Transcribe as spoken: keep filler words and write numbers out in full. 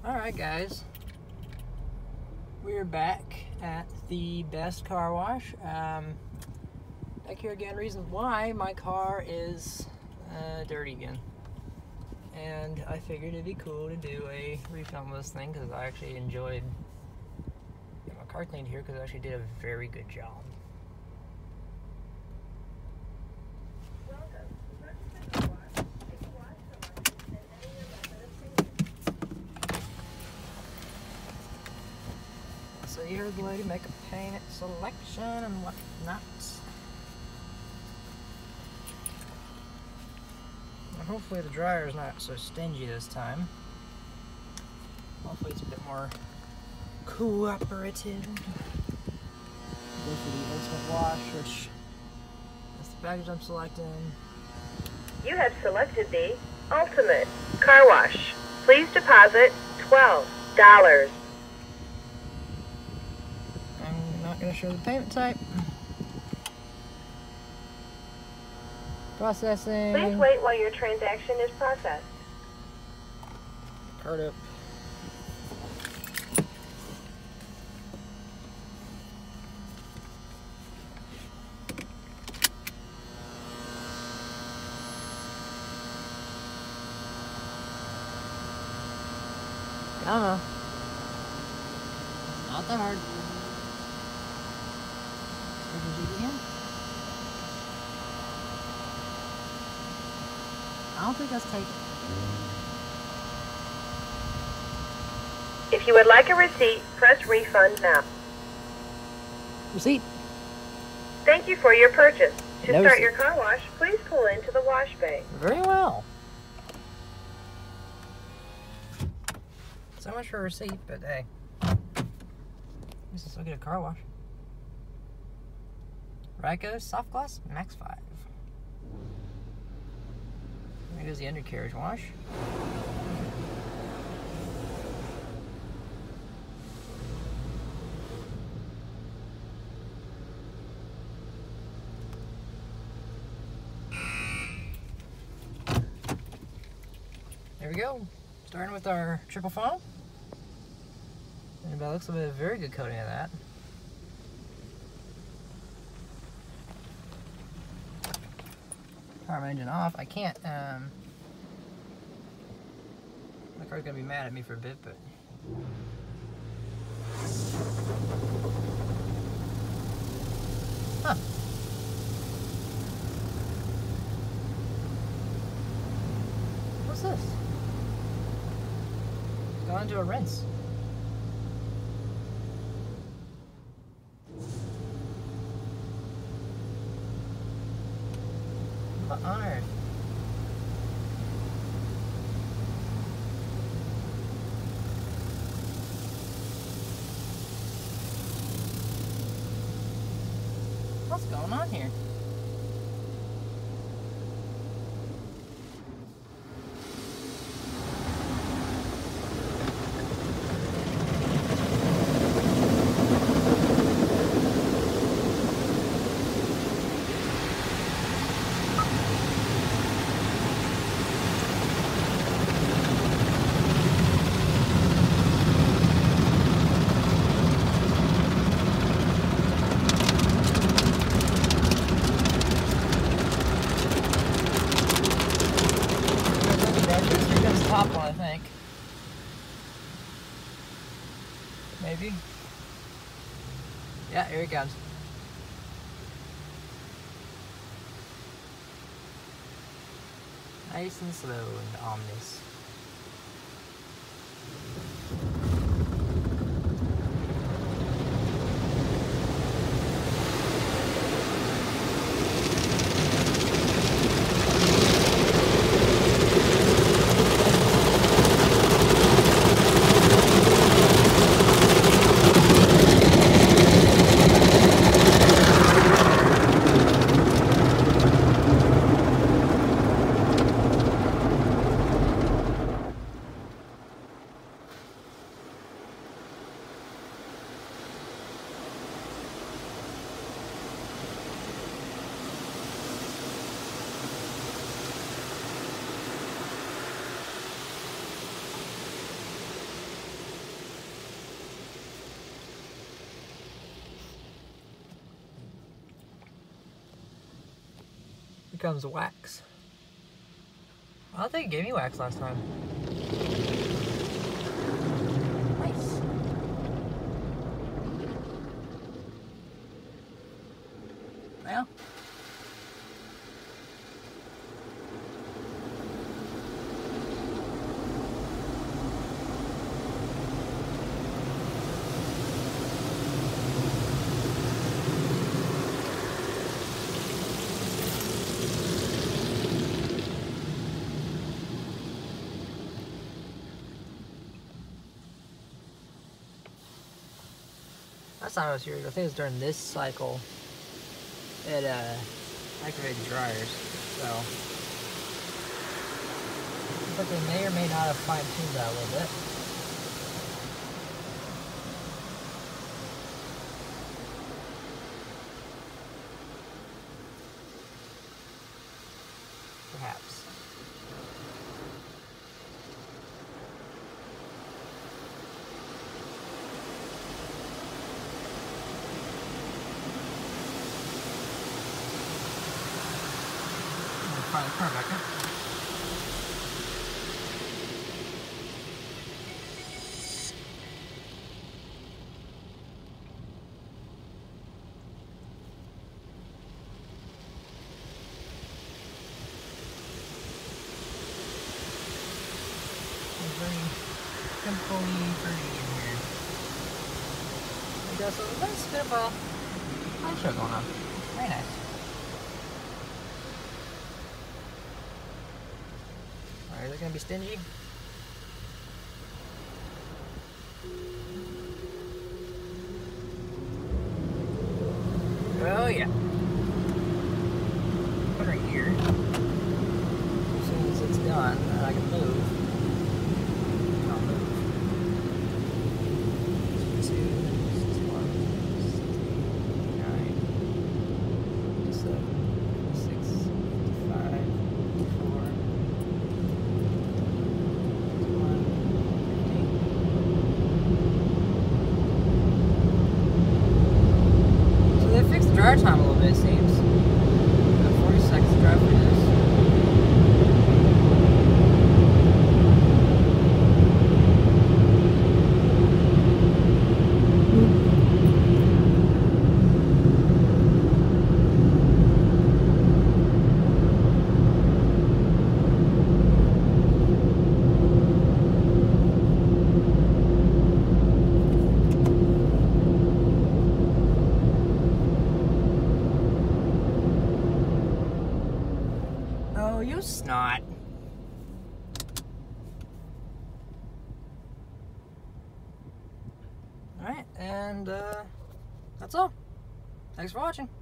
Alright guys, we're back at the best car wash. Um, back here again, reason why my car is uh, dirty again. And I figured it'd be cool to do a refilm of this thing because I actually enjoyed getting my car cleaned here because I actually did a very good job. So you heard the lady make a paint selection and whatnot. And hopefully the dryer is not so stingy this time. Hopefully it's a bit more cooperative. Go for the instant wash, which is the package I'm selecting. You have selected the Ultimate Car Wash. Please deposit twelve dollars. I'm not going to show the payment type. Processing. Please wait while your transaction is processed. Card up. I don't know. It's not that hard. Again. I don't think that's taken. If you would like a receipt, press refund now. Receipt. Thank you for your purchase. To No start receipt. your car wash, please pull into the wash bay. Very well. So much for a receipt, but hey, this is still get a car wash. Ryko Softgloss Maxx five. There goes the undercarriage wash. There we go. Starting with our triple funnel. And by the looks of it, a very good coating of that. Power my engine off. I can't, um, my car's gonna be mad at me for a bit, but. Huh. What's this? It's gone into a rinse. What on earth? What's going on here? Top one, I think. Maybe. Yeah, here it comes. Nice and slow and ominous. comes wax. I don't think it gave me wax last time. Nice. Well. Last time I was here, I think it was during this cycle, it uh, activated dryers, so but they may or may not have fine-tuned that a little bit. Perhaps. Fire the car back up. It's very chemically dirty in here. I got some nice bit of a light show going on. Very nice. Is it gonna be stingy? Oh yeah. Put her here. As soon as it's done, and I can move. I'll move. Two, six, one, six, nine, seven, six, five, four. Dryer time a little bit, it seems. About forty seconds to dry for this. Oh, you snot. Alright, and uh, that's all. Thanks for watching.